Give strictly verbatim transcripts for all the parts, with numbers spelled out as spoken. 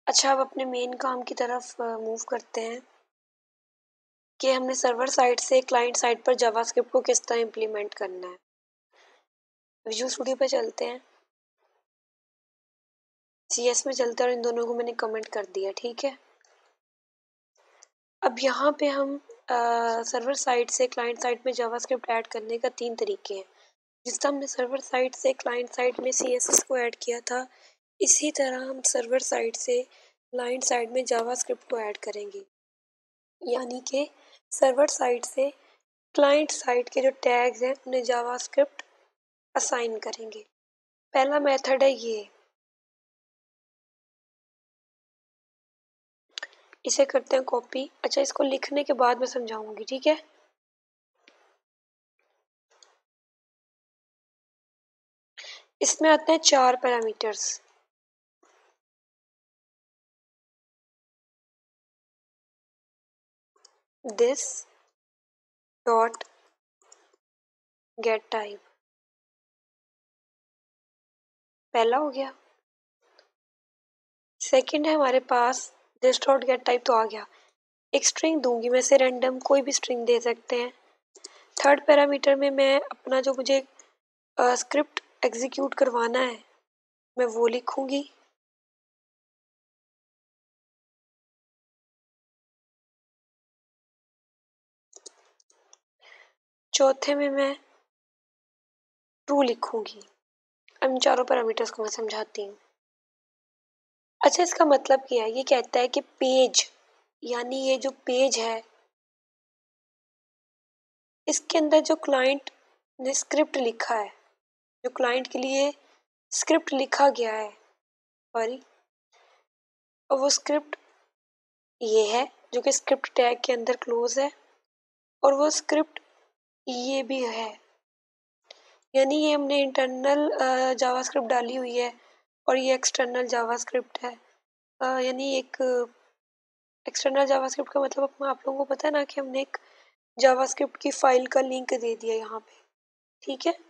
अच्छा, अब अपने मेन काम की तरफ मूव करते हैं कि हमने सर्वर साइड से क्लाइंट साइड पर जावास्क्रिप्ट को किस तरह इम्प्लीमेंट करना है। विजुअल स्टूडियो पे चलते हैं, सीएस में चलते हैं और इन दोनों को मैंने कमेंट कर दिया, ठीक है। अब यहाँ पे हम सर्वर साइड से क्लाइंट साइड में जावास्क्रिप्ट ऐड करने का तीन तरीके हैं। जिस तरह हमने सर्वर साइड से क्लाइंट साइड में सीएसएस को ऐड किया था, इसी तरह हम सर्वर साइड से क्लाइंट साइड में जावास्क्रिप्ट को ऐड करेंगे। यानी कि सर्वर साइड से क्लाइंट साइड के जो टैग्स हैं उन्हें जावास्क्रिप्ट असाइन करेंगे। पहला मेथड है ये, इसे करते हैं कॉपी। अच्छा, इसको लिखने के बाद मैं समझाऊंगी, ठीक है। इसमें आते हैं चार parameters. This dot get type पहला हो गया। सेकंड है हमारे पास दिस डॉट गेट टाइप, तो आ गया। एक स्ट्रिंग दूंगी मैं से, रैंडम कोई भी स्ट्रिंग दे सकते हैं। थर्ड पैरामीटर में मैं अपना जो मुझे स्क्रिप्ट एग्जीक्यूट करवाना है मैं वो लिखूंगी। चौथे में मैं ट्रू लिखूंगी। इन चारों पैरामीटर्स को मैं समझाती हूँ। अच्छा, इसका मतलब क्या है? ये कहता है कि पेज, यानी ये जो पेज है इसके अंदर जो क्लाइंट ने स्क्रिप्ट लिखा है, जो क्लाइंट के लिए स्क्रिप्ट लिखा गया है, सॉरी, और वो स्क्रिप्ट ये है जो कि स्क्रिप्ट टैग के अंदर क्लोज है, और वो स्क्रिप्ट ये भी है। यानी ये हमने इंटरनल जावास्क्रिप्ट डाली हुई है और ये एक्सटर्नल जावास्क्रिप्ट है। uh, यानी एक एक्सटर्नल जावास्क्रिप्ट का मतलब आप लोगों को पता है ना कि हमने एक जावास्क्रिप्ट की फाइल का लिंक दे दिया यहाँ पे, ठीक है।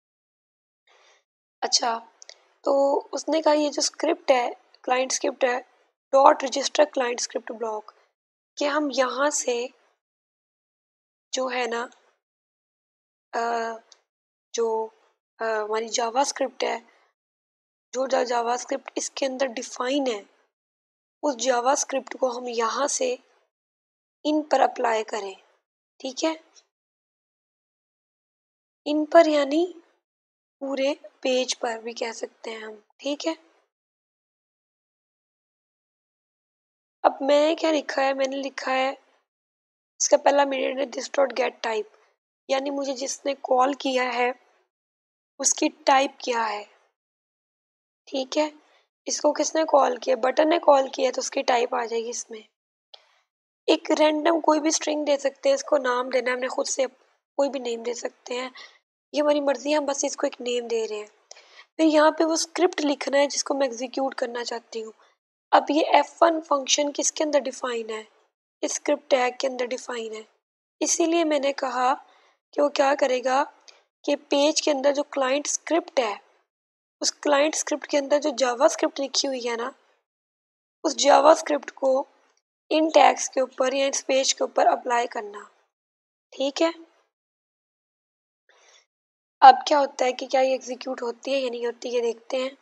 अच्छा, तो उसने कहा ये जो स्क्रिप्ट है, क्लाइंट स्क्रिप्ट है, dot register client script block, कि हम यहाँ से जो है ना uh, जो हमारी जावास्क्रिप्ट है, जो जावास्क्रिप्ट इसके अंदर डिफाइन है, उस जावास्क्रिप्ट को हम यहाँ से इन पर अप्लाई करें, ठीक है। इन पर यानी पूरे पेज पर भी कह सकते हैं हम, ठीक है। अब मैंने क्या लिखा है? मैंने लिखा है इसका पहला मीडियट है दिस डॉट गेट टाइप, यानी मुझे जिसने कॉल किया है उसकी टाइप क्या है, ठीक है। इसको किसने कॉल किया? बटन ने कॉल किया, तो उसकी टाइप आ जाएगी इसमें। एक रैंडम कोई भी स्ट्रिंग दे सकते हैं, इसको नाम देना है हमने खुद से, कोई भी नेम दे सकते हैं, ये हमारी मर्जी है, हम बस इसको एक नेम दे रहे हैं। फिर यहाँ पे वो स्क्रिप्ट लिखना है जिसको मैं एग्जीक्यूट करना चाहती हूँ। अब ये एफ वन फंक्शन किसके अंदर डिफाइन है? इस स्क्रिप्ट टैग के अंदर डिफाइन है। इसीलिए मैंने कहा कि वो क्या करेगा कि पेज के अंदर जो क्लाइंट स्क्रिप्ट है, उस क्लाइंट स्क्रिप्ट के अंदर जो जावा स्क्रिप्ट लिखी हुई है ना, उस जावा स्क्रिप्ट को इन टैग्स के ऊपर या इस पेज के ऊपर अप्लाई करना, ठीक है। अब क्या होता है कि क्या ये एग्जीक्यूट होती है या नहीं होती, ये देखते हैं।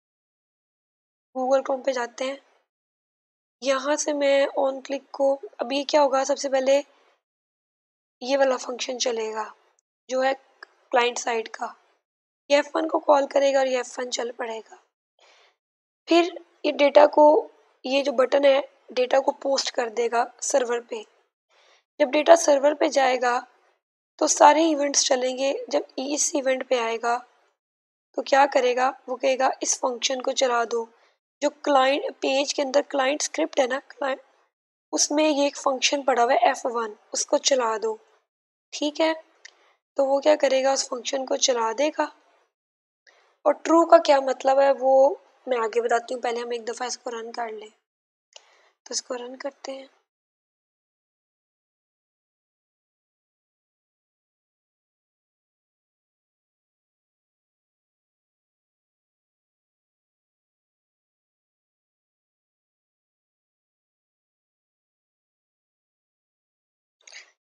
गूगल क्रोम पे जाते हैं, यहाँ से मैं ऑन क्लिक को, अब ये क्या होगा, सबसे पहले ये वाला फंक्शन चलेगा जो है क्लाइंट साइड का, ये एफ वन को कॉल करेगा और ये एफ वन चल पड़ेगा। फिर ये डेटा को, ये जो बटन है डेटा को पोस्ट कर देगा सर्वर पे। जब डेटा सर्वर पे जाएगा तो सारे इवेंट्स चलेंगे। जब इस इवेंट पे आएगा तो क्या करेगा, वो कहेगा इस फंक्शन को चला दो। जो क्लाइंट पेज के अंदर क्लाइंट स्क्रिप्ट है ना, क्लाइंट उसमें ये एक फंक्शन पड़ा हुआ है एफ वन, उसको चला दो, ठीक है। तो वो क्या करेगा, उस फंक्शन को चला देगा। और ट्रू का क्या मतलब है वो मैं आगे बताती हूँ, पहले हम एक दफ़ा इसको रन कर लें। तो इसको रन करते हैं।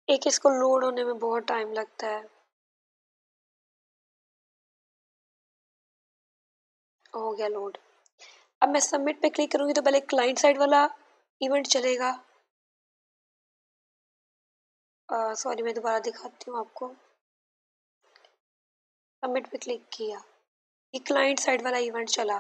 एक इसको लोड होने में बहुत टाइम लगता है। हो गया लोड। अब मैं सबमिट पे क्लिक करूंगी तो पहले क्लाइंट साइड वाला इवेंट चलेगा। सॉरी मैं दोबारा दिखाती हूँ आपको। सबमिट पे क्लिक किया, ये क्लाइंट साइड वाला इवेंट चला।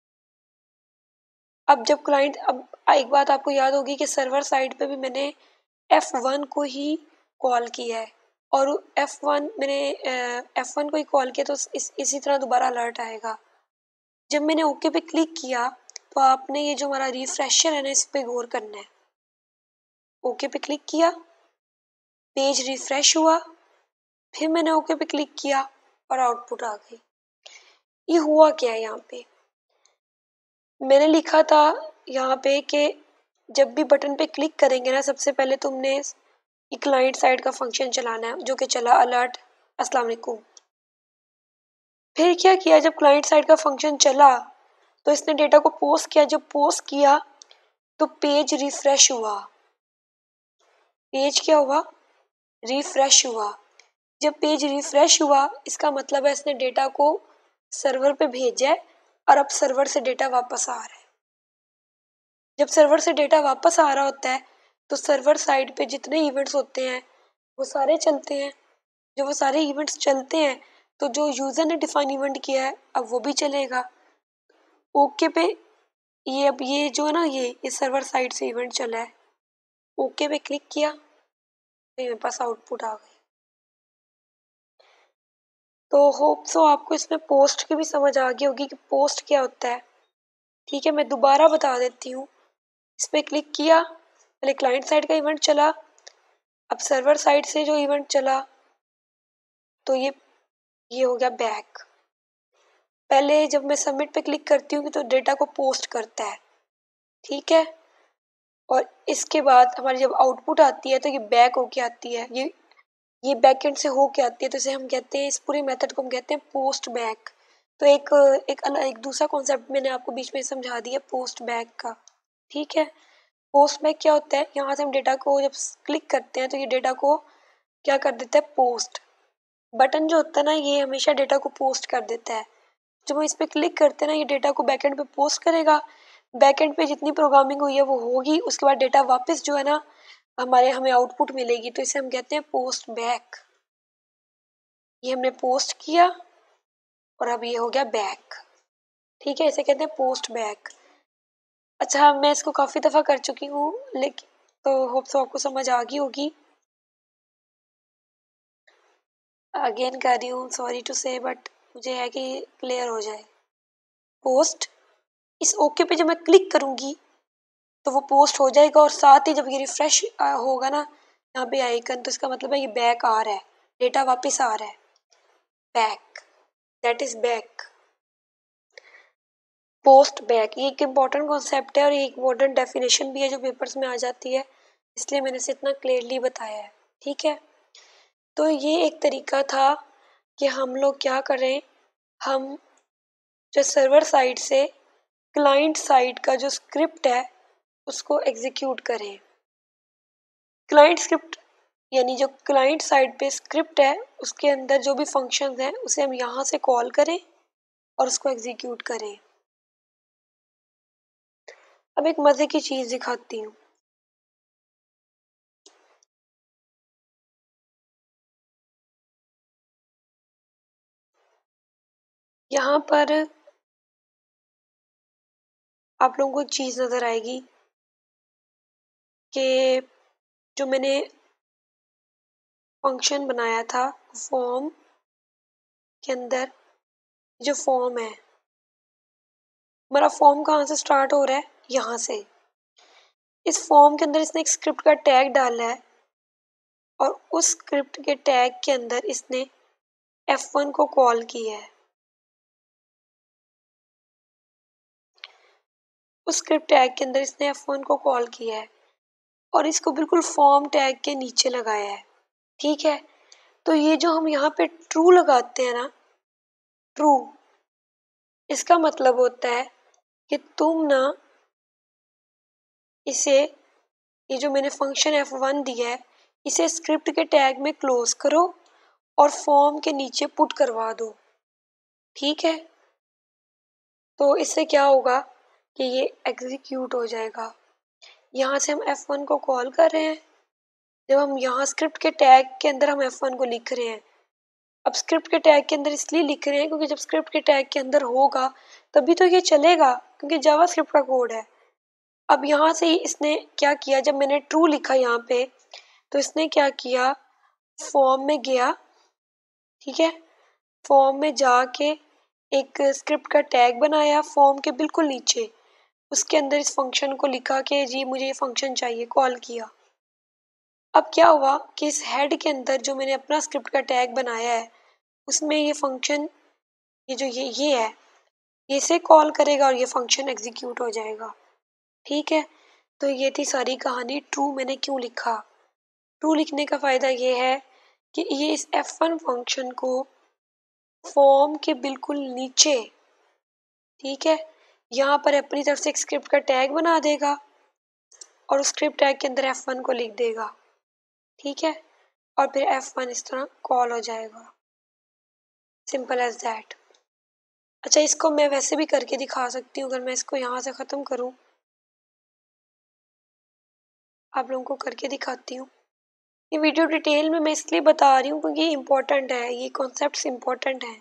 अब जब क्लाइंट अब एक बात आपको याद होगी कि सर्वर साइड पे भी मैंने एफ वन को ही कॉल किया है और एफ वन मैंने एफ वन को ही कॉल किया तो इस, इसी तरह दोबारा अलर्ट आएगा। जब मैंने ओके पे क्लिक किया तो आपने ये जो हमारा रिफ्रेशर है ना इस पे गौर करना है। ओके पे क्लिक किया, पेज रिफ्रेश हुआ, फिर मैंने ओके पे क्लिक किया और आउटपुट आ गई। ये हुआ क्या है यहाँ पे, मैंने लिखा था यहाँ पे कि जब भी बटन पे क्लिक करेंगे ना सबसे पहले तुमने क्लाइंट साइड का फंक्शन चलाना है, जो कि चला अलर्ट अस्सलाम वालेकुम। फिर क्या किया, जब क्लाइंट साइड का फंक्शन चला तो इसने डेटा को पोस्ट किया। जब पोस्ट किया तो पेज रिफ्रेश हुआ। पेज क्या हुआ, रिफ्रेश हुआ। जब पेज रिफ्रेश हुआ इसका मतलब है इसने डेटा को सर्वर पे भेजा है और अब सर्वर से डेटा वापस आ रहा है। जब सर्वर से डेटा वापस आ रहा होता है तो सर्वर साइड पे जितने इवेंट्स होते हैं वो सारे चलते हैं। जब वो सारे इवेंट्स चलते हैं तो जो यूज़र ने डिफाइन इवेंट किया है अब वो भी चलेगा। ओके पे ये अब ये जो है ना ये इस सर्वर साइड से इवेंट चला है। ओके पे क्लिक किया तो मेरे पास आउटपुट आ गई। तो होप सो आपको इसमें पोस्ट की भी समझ आ गई होगी कि पोस्ट क्या होता है। ठीक है, मैं दोबारा बता देती हूँ। इस पर क्लिक किया, पहले क्लाइंट साइड का इवेंट चला, अब सर्वर साइड से जो इवेंट चला तो ये ये हो गया बैक। पहले जब मैं सबमिट पे क्लिक करती हूँ तो डेटा को पोस्ट करता है, ठीक है, और इसके बाद हमारी जब आउटपुट आती है तो ये बैक होके आती है। ये ये बैक एंड से होके आती है तो इसे हम कहते हैं, इस पूरे मेथड को हम कहते हैं पोस्ट बैक। तो एक एक अलग एक दूसरा कॉन्सेप्ट मैंने आपको बीच में समझा दिया पोस्ट बैक का। ठीक है, पोस्ट बैक क्या होता है, यहाँ से हम डेटा को जब क्लिक करते हैं तो ये डेटा को क्या कर देता है, पोस्ट। बटन जो होता है ना ये हमेशा डेटा को पोस्ट कर देता है। जब हम इस पर क्लिक करते हैं ना ये डेटा को बैकएंड पे पोस्ट करेगा। बैकएंड पे जितनी प्रोग्रामिंग हुई है वो होगी, उसके बाद डेटा वापस जो है ना हमारे हमें आउटपुट मिलेगी। तो इसे हम कहते हैं पोस्ट बैक। ये हमने पोस्ट किया और अब ये हो गया बैक। ठीक है, इसे कहते हैं पोस्ट बैक। अच्छा, मैं इसको काफ़ी दफ़ा कर चुकी हूँ लेकिन तो होप सो आपको समझ आ गई होगी। अगेन कर रही हूँ, सॉरी टू से, बट मुझे है कि क्लियर हो जाए। पोस्ट, इस ओके पे जब मैं क्लिक करूँगी तो वो पोस्ट हो जाएगा और साथ ही जब ये रिफ्रेश होगा ना यहाँ पे आइकन तो इसका मतलब है ये बैक आ रहा है, डेटा वापस आ रहा है। Back, that is back, post back. ये एक इम्पॉर्टेंट कॉन्सेप्ट है और ये एक इम्पॉर्टेंट डेफिनेशन भी है जो पेपर्स में आ जाती है, इसलिए मैंने इसे इतना क्लियरली बताया है। ठीक है, तो ये एक तरीका था कि हम लोग क्या करें, हम जो सर्वर साइड से क्लाइंट साइड का जो स्क्रिप्ट है उसको एग्जीक्यूट करें। क्लाइंट स्क्रिप्ट यानी जो क्लाइंट साइड पे स्क्रिप्ट है उसके अंदर जो भी फंक्शंस हैं उसे हम यहाँ से कॉल करें और उसको एग्जीक्यूट करें। अब एक मज़े की चीज़ दिखाती हूँ। यहाँ पर आप लोगों को चीज़ नज़र आएगी कि जो मैंने फंक्शन बनाया था फॉर्म के अंदर, जो फॉर्म है हमारा, फॉर्म कहाँ से स्टार्ट हो रहा है, यहाँ से। इस फॉर्म के अंदर इसने एक स्क्रिप्ट का टैग डाला है और उस स्क्रिप्ट के टैग के अंदर इसने एफ वन को कॉल किया है। उस स्क्रिप्ट टैग के अंदर इसने एफ वन को कॉल किया है और इसको बिल्कुल फॉर्म टैग के नीचे लगाया है। ठीक है, तो ये जो हम यहाँ पे ट्रू लगाते हैं ना, ट्रू, इसका मतलब होता है कि तुम ना इसे, ये जो मैंने फंक्शन एफ वन दिया है इसे स्क्रिप्ट के टैग में क्लोज करो और फॉर्म के नीचे पुट करवा दो। ठीक है, तो इससे क्या होगा कि ये एग्जीक्यूट हो जाएगा। यहाँ से हम एफ वन को कॉल कर रहे हैं। जब हम यहाँ स्क्रिप्ट के टैग के अंदर हम एफ वन को लिख रहे हैं, अब स्क्रिप्ट के टैग के अंदर इसलिए लिख रहे हैं क्योंकि जब स्क्रिप्ट के टैग के अंदर होगा तभी तो ये चलेगा, क्योंकि जावास्क्रिप्ट का कोड है। अब यहाँ से ही इसने क्या किया, जब मैंने ट्रू लिखा यहाँ पे तो इसने क्या किया, फॉर्म में गया। ठीक है, फॉर्म में जाके एक स्क्रिप्ट का टैग बनाया फॉर्म के बिल्कुल नीचे, उसके अंदर इस फंक्शन को लिखा कि जी मुझे ये फंक्शन चाहिए, कॉल किया। अब क्या हुआ कि इस हेड के अंदर जो मैंने अपना स्क्रिप्ट का टैग बनाया है उसमें ये फंक्शन, ये जो ये ये है, ये से कॉल करेगा और ये फंक्शन एग्जीक्यूट हो जाएगा। ठीक है, तो ये थी सारी कहानी। ट्रू मैंने क्यों लिखा, ट्रू लिखने का फ़ायदा ये है कि ये इस एफ वन फंक्शन को फॉर्म के बिल्कुल नीचे, ठीक है, यहाँ पर अपनी तरफ से एक स्क्रिप्ट का टैग बना देगा और उस स्क्रिप्ट टैग के अंदर एफ वन को लिख देगा। ठीक है, और फिर एफ वन इस तरह कॉल हो जाएगा, सिंपल एज दैट। अच्छा, इसको मैं वैसे भी करके दिखा सकती हूँ। अगर मैं इसको यहाँ से ख़त्म करूँ, आप लोगों को करके दिखाती हूँ। ये वीडियो डिटेल में मैं इसलिए बता रही हूँ क्योंकि ये इम्पोर्टेंट है, ये कॉन्सेप्ट्स इम्पोर्टेंट हैं।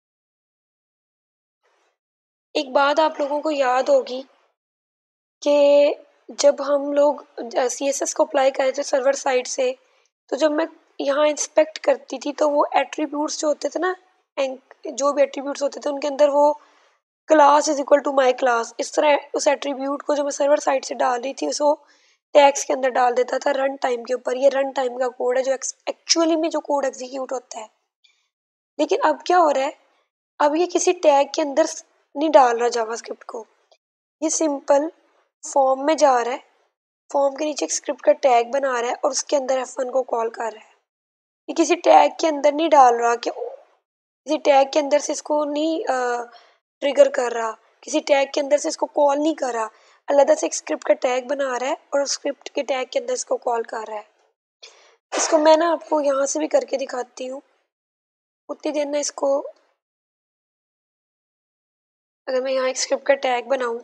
एक बात आप लोगों को याद होगी कि जब हम लोग सी एस एस को अप्लाई कर रहे थे सर्वर साइड से, तो जब मैं यहाँ इंस्पेक्ट करती थी तो वो एट्रीब्यूट्स जो होते थे ना, जो भी एट्रीब्यूट्स होते थे उनके अंदर वो class is equal to my class, इस तरह उस एट्रीब्यूट को जो मैं सर्वर साइड से डाल रही थी उसको टैग्स के अंदर डाल देता था रन टाइम के ऊपर। ये रन टाइम का कोड है जो एक्चुअली में जो कोड एग्जीक्यूट होता है। लेकिन अब क्या हो रहा है, अब ये किसी टैग के अंदर नहीं डाल रहा जावास्क्रिप्ट को, ये सिंपल फॉर्म में जा रहा है, फॉर्म के नीचे एक स्क्रिप्ट का टैग बना रहा है और उसके अंदर एफ वन को कॉल कर रहा है। ये किसी टैग के अंदर नहीं डाल रहा कि किसी टैग के अंदर से इसको नहीं ट्रिगर कर रहा, किसी टैग के अंदर से इसको कॉल नहीं कर रहा, अलग से एक स्क्रिप्ट का टैग बना रहा है और स्क्रिप्ट के टैग के अंदर इसको कॉल कर रहा है। इसको मैं ना आपको यहाँ से भी करके दिखाती हूँ। उतनी देर ना इसको, अगर मैं यहाँ एक स्क्रिप्ट का टैग बनाऊँ,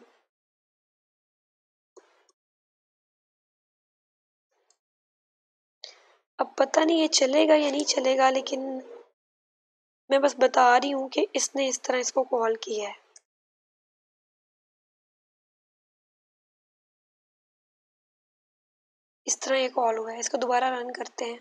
अब पता नहीं ये चलेगा या नहीं चलेगा, लेकिन मैं बस बता रही हूँ कि इसने इस तरह इसको कॉल किया है। इस तरह ये कॉल हुआ है। इसको दोबारा रन करते हैं।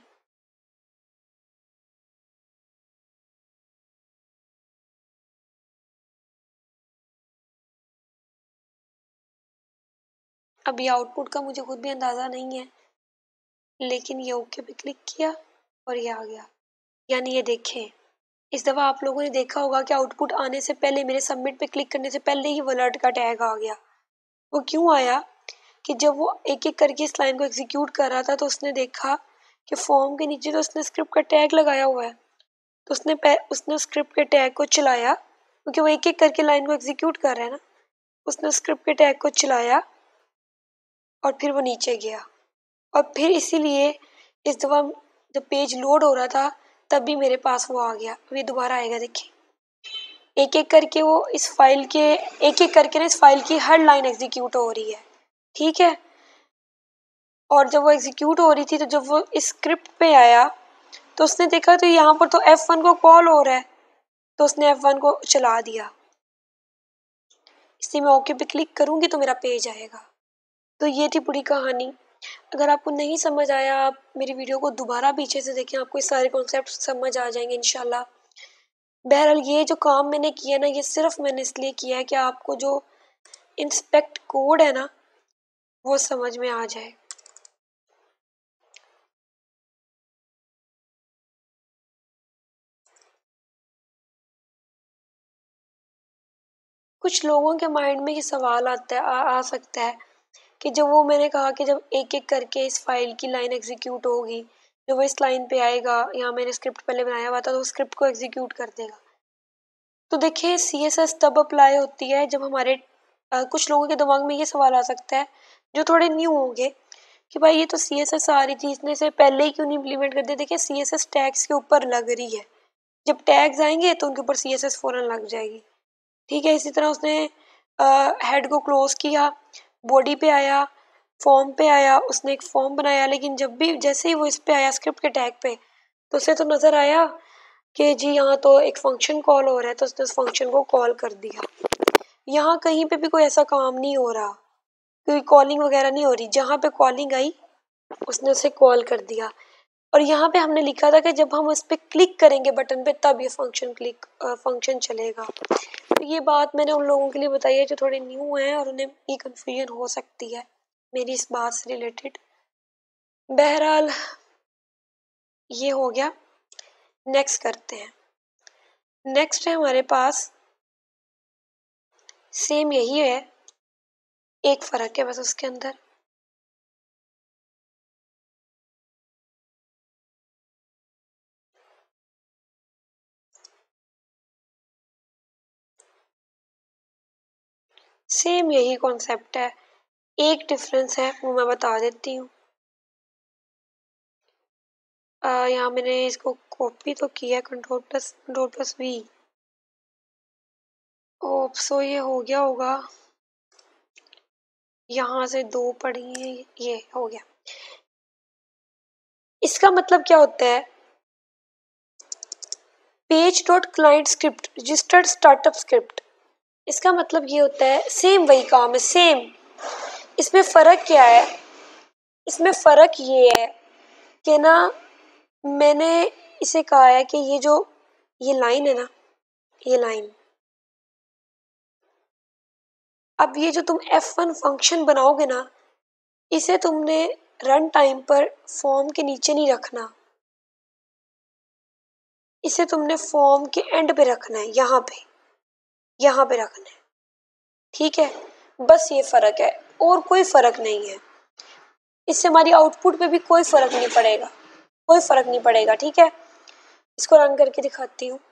अब ये आउटपुट का मुझे खुद भी अंदाज़ा नहीं है, लेकिन ये ओके पे क्लिक किया और ये आ गया। यानी ये देखें, इस दफ़ा आप लोगों ने देखा होगा कि आउटपुट आने से पहले, मेरे सबमिट पे क्लिक करने से पहले ही वर्ड का टैग आ गया। वो क्यों आया कि जब वो एक एक करके इस लाइन को एग्जीक्यूट कर रहा था तो उसने देखा कि फॉर्म के नीचे तो उसने स्क्रिप्ट का टैग लगाया हुआ है, तो उसने उसने स्क्रिप्ट के टैग को चलाया, क्योंकि वो एक एक करके लाइन को एग्जीक्यूट कर रहा है ना। उसने स्क्रिप्ट के टैग को चलाया और फिर वो नीचे गया, और फिर इसीलिए इस दफ़ा जब पेज लोड हो रहा था तब भी मेरे पास वो आ गया। ये दोबारा आएगा, देखिए एक एक करके वो इस फाइल के एक एक करके ना इस फाइल की हर लाइन एग्जीक्यूट हो रही है। ठीक है, और जब वो एग्जीक्यूट हो रही थी तो जब वो इस स्क्रिप्ट पे आया तो उसने देखा तो यहाँ पर तो एफ वन को कॉल हो रहा है, तो उसने एफ वन को चला दिया। इसी में ओके पे क्लिक करूँगी तो मेरा पेज आएगा। तो ये थी पूरी कहानी। अगर आपको नहीं समझ आया, आप मेरी वीडियो को दोबारा पीछे से देखें, आपको ये सारे कॉन्सेप्ट समझ आ जाएंगे इंशाल्लाह। बहरहाल ये जो काम मैंने किया ना, ये सिर्फ मैंने इसलिए किया है कि आपको जो इंस्पेक्ट कोड है ना वो समझ में आ जाए। कुछ लोगों के माइंड में ये सवाल आता है आ, आ सकता है कि जब वो मैंने कहा कि जब एक एक करके इस फाइल की लाइन एग्जीक्यूट होगी, जब वो इस लाइन पे आएगा, यहाँ मैंने स्क्रिप्ट पहले बनाया हुआ था तो स्क्रिप्ट को एग्जीक्यूट कर देगा। तो देखिए सी एस एस तब अप्लाई होती है जब हमारे आ, कुछ लोगों के दिमाग में ये सवाल आ सकता है जो थोड़े न्यू होंगे कि भाई ये तो सी एस एस आ रही थी, इसने से पहले ही क्यों नहीं इम्प्लीमेंट कर दिया। देखिए सी एस एस टैग्स के ऊपर लग रही है, जब टैग्स आएंगे तो उनके ऊपर सी एस एस फौरन लग जाएगी। ठीक है, इसी तरह उसने हेड को क्लोज किया, बॉडी पे आया, फॉर्म पे आया, उसने एक फॉर्म बनाया, लेकिन जब भी जैसे ही वो इस पे आया स्क्रिप्ट के टैग पे, तो उसे तो नज़र आया कि जी यहाँ तो एक फंक्शन कॉल हो रहा है, तो उसने उस फंक्शन को कॉल कर दिया। यहाँ कहीं पे भी कोई ऐसा काम नहीं हो रहा, कोई कॉलिंग वगैरह नहीं हो रही, जहाँ पे कॉलिंग आई उसने उसे कॉल कर दिया। और यहाँ पे हमने लिखा था कि जब हम उस पर क्लिक करेंगे बटन पे तब ये फंक्शन क्लिक फंक्शन चलेगा। तो ये बात मैंने उन लोगों के लिए बताई है जो थोड़े न्यू हैं और उन्हें ये कन्फ्यूजन हो सकती है मेरी इस बात से रिलेटेड। बहरहाल ये हो गया। नेक्स्ट करते हैं। नेक्स्ट है हमारे पास, सेम यही है, एक फ़र्क है बस उसके अंदर। सेम यही कॉन्सेप्ट है, एक डिफरेंस है वो मैं बता देती हूँ। यहाँ मैंने इसको कॉपी तो किया, control plus control plus V. ओप सो ये हो गया होगा, यहाँ से दो पड़ी हैं, ये हो गया। इसका मतलब क्या होता है, page dot client script registered startup script. इसका मतलब ये होता है सेम वही काम है, सेम। इसमें फ़र्क क्या है, इसमें फ़र्क ये है कि ना मैंने इसे कहा है कि ये जो ये लाइन है ना, ये लाइन, अब ये जो तुम एफ वन फंक्शन बनाओगे ना, इसे तुमने रन टाइम पर फॉर्म के नीचे नहीं रखना, इसे तुमने फॉर्म के एंड पे रखना है, यहाँ पे यहाँ पे रखना है। ठीक है, बस ये फ़र्क है और कोई फ़र्क नहीं है। इससे हमारी आउटपुट पे भी कोई फ़र्क नहीं पड़ेगा, कोई फ़र्क नहीं पड़ेगा। ठीक है, इसको रन करके दिखाती हूँ।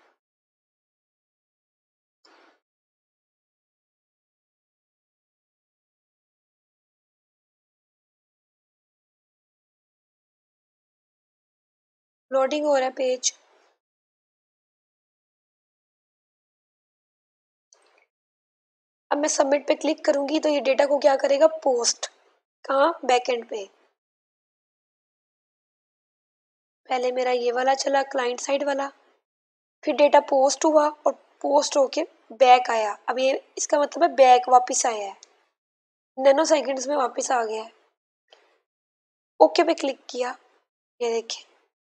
लोडिंग हो रहा है पेज। अब मैं सबमिट पे क्लिक करूंगी तो ये डेटा को क्या करेगा, पोस्ट। कहाँ, बैकएंड पे। पहले मेरा ये वाला चला, क्लाइंट साइड वाला, फिर डेटा पोस्ट हुआ और पोस्ट होके बैक आया। अब ये इसका मतलब है बैक वापस आया है, नैनो सेकंड्स में वापस आ गया है। ओके पे क्लिक किया, ये देखिए,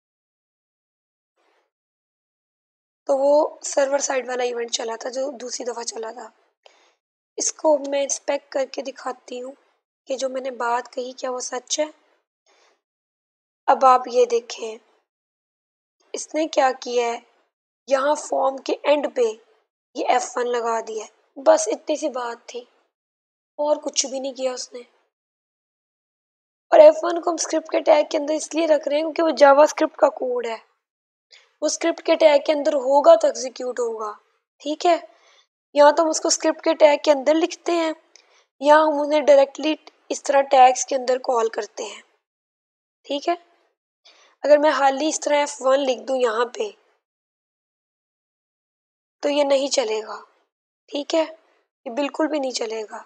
तो वो सर्वर साइड वाला इवेंट चला था जो दूसरी दफ़ा चला था। इसको मैं इंस्पेक्ट करके दिखाती हूँ कि जो मैंने बात कही क्या वो सच है। अब आप ये देखें, इसने क्या किया है, यहाँ फॉर्म के एंड पे ये एफ वन लगा दिया है, बस इतनी सी बात थी और कुछ भी नहीं किया उसने। और एफ वन को हम स्क्रिप्ट के टैग के अंदर इसलिए रख रहे हैं क्योंकि वो जावा स्क्रिप्ट का कोड है, वो स्क्रिप्ट के टैग के अंदर होगा तो एग्जीक्यूट होगा। ठीक है, यहाँ तो हम उसको स्क्रिप्ट के टैग के अंदर लिखते हैं, यहाँ हम उन्हें डायरेक्टली इस तरह टैग्स के अंदर कॉल करते हैं। ठीक है, अगर मैं हाल ही इस तरह एफ वन लिख दूँ यहाँ पे तो ये नहीं चलेगा। ठीक है, ये बिल्कुल भी नहीं चलेगा।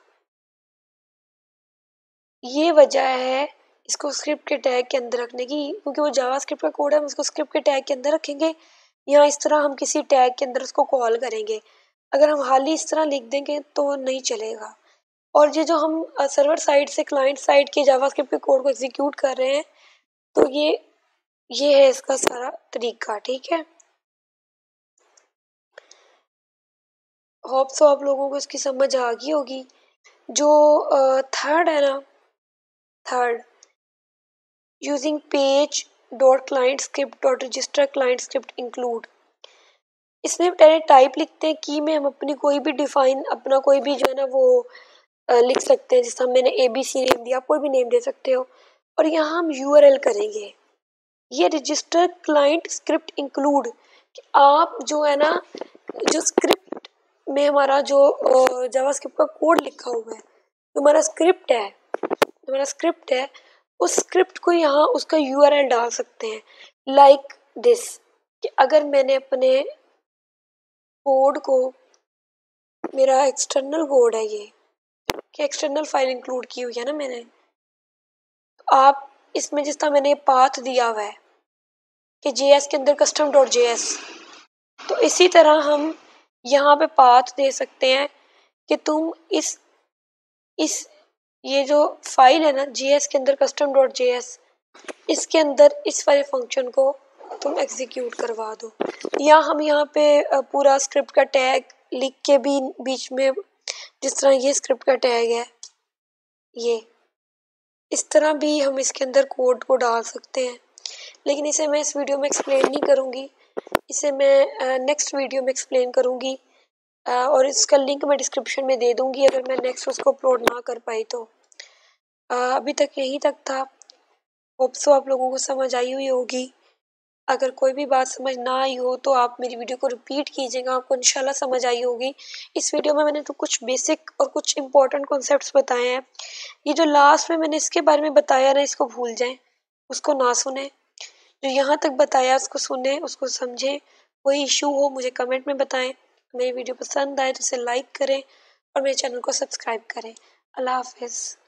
ये वजह है इसको स्क्रिप्ट के टैग के अंदर रखने की, क्योंकि वो जावा स्क्रिप्ट का कोड है, हम उसको स्क्रिप्ट के टैग के अंदर रखेंगे। यहाँ इस तरह हम किसी टैग के अंदर उसको कॉल करेंगे, अगर हम हाल ही इस तरह लिख देंगे तो नहीं चलेगा। और ये जो हम सर्वर साइड से क्लाइंट साइड के जावा स्क्रिप्ट के कोड को एग्जीक्यूट कर रहे हैं, तो ये ये है इसका सारा तरीका। ठीक है, होप सो आप लोगों को इसकी समझ आ गई होगी। जो थर्ड है ना, third using page dot client script dot register client script include, इसमें पहले टाइप लिखते हैं की में हम अपनी कोई भी डिफाइन अपना कोई भी जो है ना वो आ, लिख सकते हैं, जैसा मैंने ए बी सी नेम दिया, कोई भी नेम दे सकते हो। और यहाँ हम यू आर एल करेंगे, ये रजिस्टर क्लाइंट स्क्रिप्ट इंक्लूड, आप जो है ना जो स्क्रिप्ट में हमारा जो जावा स्क्रिप्ट का कोड लिखा हुआ है, जो हमारा स्क्रिप्ट है, जो हमारा स्क्रिप्ट है उस स्क्रिप्ट को यहाँ उसका यूआरएल डाल सकते हैं लाइक दिस कि अगर मैंने अपने कोड को, मेरा एक्सटर्नल कोड है ये कि एक्सटर्नल फाइल इंक्लूड की हुई है ना मैंने, तो आप इसमें जिस तरह मैंने पाथ दिया हुआ है कि जेएस के अंदर कस्टम डॉट जेएस, तो इसी तरह हम यहाँ पे पाथ दे सकते हैं कि तुम इस इस ये जो फाइल है ना जेएस के अंदर कस्टम डॉट जेएस, इसके अंदर इस वाले फंक्शन को तुम एग्जीक्यूट करवा दो। या हम यहाँ पे पूरा स्क्रिप्ट का टैग लिख के भी बीच में, जिस तरह ये स्क्रिप्ट का टैग है ये, इस तरह भी हम इसके अंदर कोड को डाल सकते हैं। लेकिन इसे मैं इस वीडियो में एक्सप्लेन नहीं करूँगी, इसे मैं नेक्स्ट वीडियो में एक्सप्लेन करूँगी और इसका लिंक मैं डिस्क्रिप्शन में दे दूँगी अगर मैं नेक्स्ट उसको अपलोड ना कर पाई तो। अभी तक यहीं तक था। होप सो आप लोगों को समझ आई हुई होगी। अगर कोई भी बात समझ ना आई हो तो आप मेरी वीडियो को रिपीट कीजिएगा, आपको इंशाल्लाह समझ आई होगी। इस वीडियो में मैंने तो कुछ बेसिक और कुछ इंपॉर्टेंट कॉन्सेप्ट्स बताए हैं। ये जो लास्ट में मैंने इसके बारे में बताया ना, इसको भूल जाएं, उसको ना सुने। जो यहाँ तक बताया उसको सुने, उसको समझें। कोई इशू हो मुझे कमेंट में बताएं। मेरी वीडियो पसंद आए तो इसे लाइक करें और मेरे चैनल को सब्सक्राइब करें। अल्लाह हाफिज़।